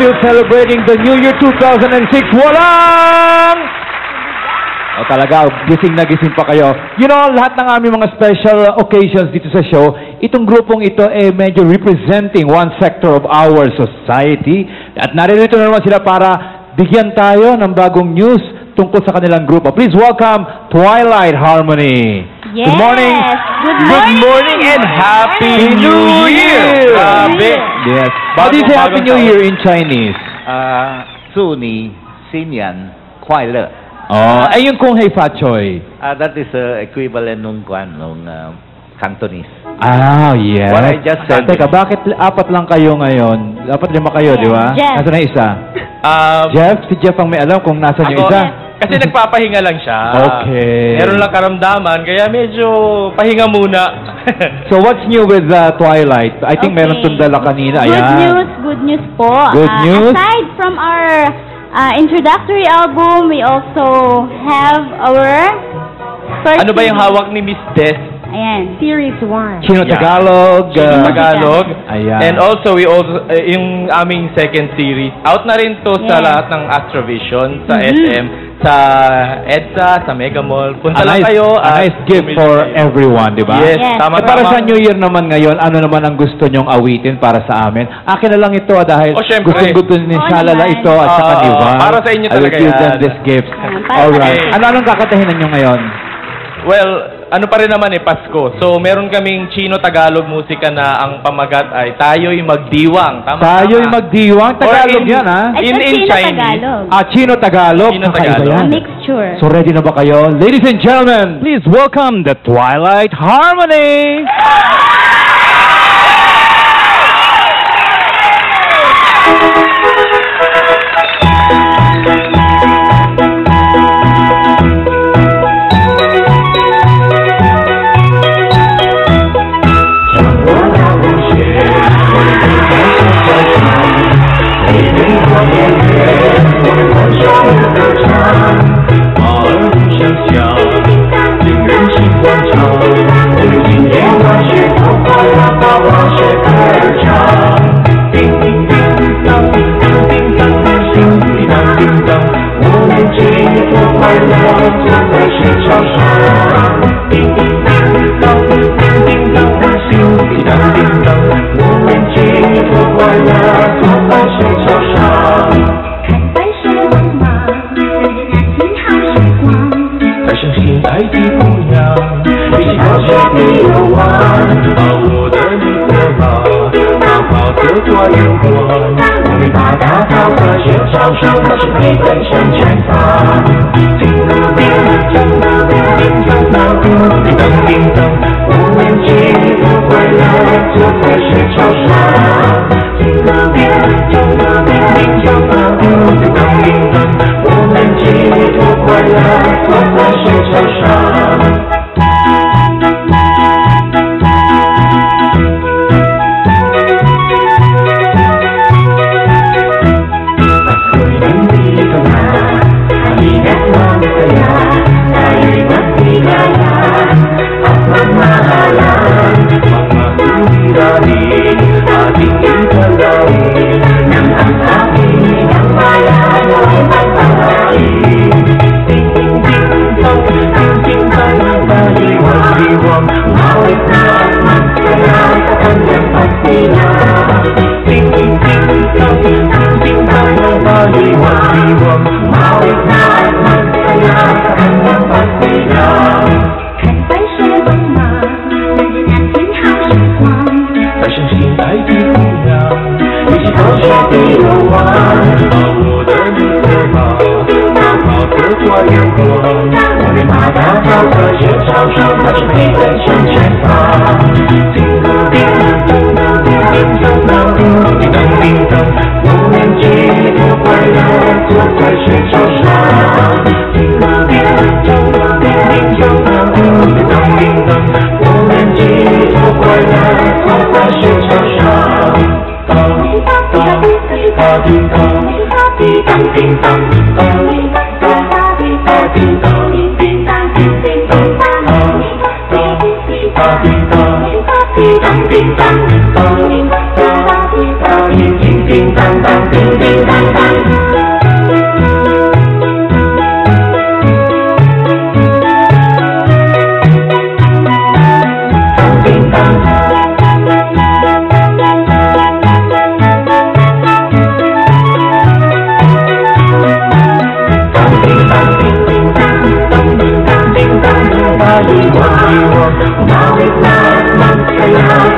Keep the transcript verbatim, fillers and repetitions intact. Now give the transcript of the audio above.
still celebrating the New Year two thousand six. Walang! O talaga, gising na gising pa kayo. You know, lahat ng aming mga special occasions dito sa show, itong grupong ito eh medyo representing one sector of our society. At narito na naman sila para bigyan tayo ng bagong news tungkol sa kanilang grupo. Please welcome Twilight Harmony. Yes. Good morning. Good morning. Good morning and Happy New Year. Grabe. Yes. How do you say Happy New Year in Chinese? Ah, Suni, Sinyan, Kuai Oh, ay yung kung hey fa choy. Ah, that is uh, equivalent nung kwan nung uh, Cantonese. Ah, yes. What I just said. Teka, bakit apat lang kayo ngayon? Dapat lima kayo, di ba? Jeff. Nasaan na isa? Um, Jeff? Si Jeff ang may alam kung nasan yung Ako, isa? kasi nagpapahinga lang siya. Okay. Meron lang karamdaman, kaya medyo pahinga muna. So what's new with uh, Twilight? I think Okay. meron tundala kanina. Good Ayan. news, good news po. Good Uh, news. Aside from our uh, introductory album, we also have our first Ano ba yung C D. hawak ni Miss Des? Ayan, Series one. Chino Yeah. Tagalog. uh, Chino Tagalog. Ayan. And also, we also, uh, yung aming second series, out na rin to sa Yeah. lahat ng Astrovision, sa Mhm. S M, sa EDSA, sa Mega Mall. a Punta lang nice, kayo. a at nice gift bumili for kayo. everyone, di ba? Yes, Yes. tama, Eh, para tama. sa New Year naman ngayon, ano naman ang gusto nyong awitin para sa amin? Akin na lang ito ah, dahil Oh, syempre. gustong-gusto ni Oo Shalala naman. ito at saka Ah, ni Juan. para sa inyo I will talaga give them yan. this gift. Ah, para Alright. sa inyo. Ano anong kakatahinan nyo ngayon? Well, ano pa rin naman eh, Pasko. So, meron kaming Chino-Tagalog musika na ang pamagat ay Tayo'y Magdiwang. Tama, Tayo'y tama. magdiwang. Tagalog Or in- yan, ha? Ay, In- sa in Chino Chinese. Tagalog. Ah, Chino-Tagalog. Chino-Tagalog. Kakaiba A yan. mixture. So ready na ba kayo? Ladies and gentlemen, please welcome the Twilight Harmony! Ding dong, ding dong, ding dong, ding dong, ding dong, ding dong, ding dong, ting tang tang, ting ting tang tang. Ting tang. Magdiwang, bawat na magkaya.